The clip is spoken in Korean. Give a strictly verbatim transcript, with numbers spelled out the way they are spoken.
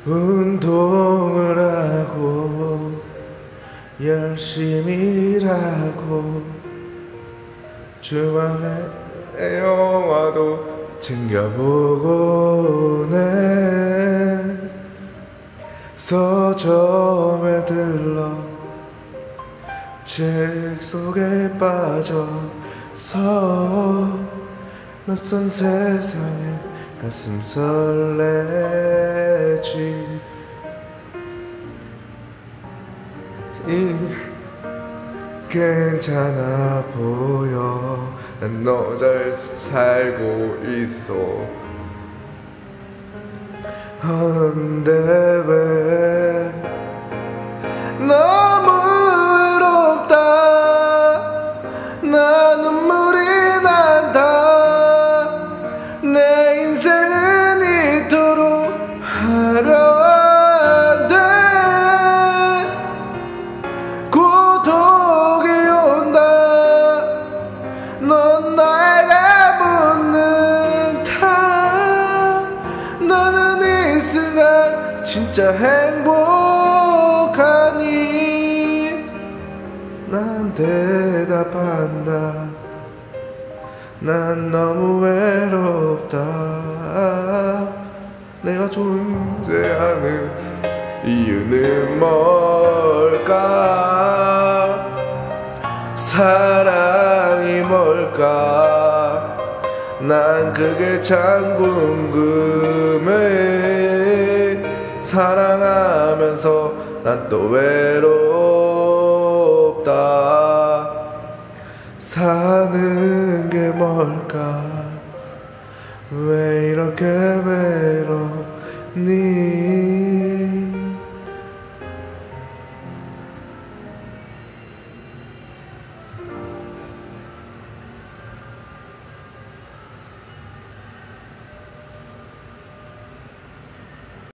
운동을 하고 열심히 일하고 주말에 영화도 챙겨보고네. 서점에 들러 책 속에 빠져서 낯선 세상에 가슴 설레지. 괜찮아 보여. 난 너 잘 살고 있어. 근데 왜 너무 외롭다. 나 눈물이 난다. 내 인생은 이토록 화려한데 고독이 온다. 넌 나에게 묻는다. 너는 이 순간 진짜 행복하니? 난 대답한다. 난 너무 외롭다. 내가 존재하는 이유는 뭘까? 사랑이 뭘까? 난 그게 참 궁금해. 사랑하면서 난 또 외롭다. 사는 게 뭘까? 왜 이렇게 외롭니?